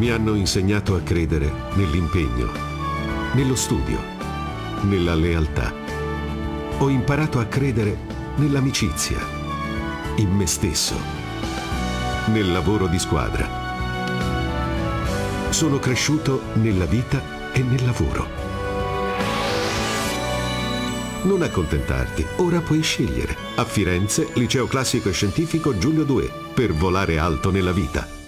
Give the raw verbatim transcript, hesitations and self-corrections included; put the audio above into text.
Mi hanno insegnato a credere nell'impegno, nello studio, nella lealtà. Ho imparato a credere nell'amicizia, in me stesso, nel lavoro di squadra. Sono cresciuto nella vita e nel lavoro. Non accontentarti, ora puoi scegliere. A Firenze, Liceo Classico e Scientifico Giulio due, per volare alto nella vita.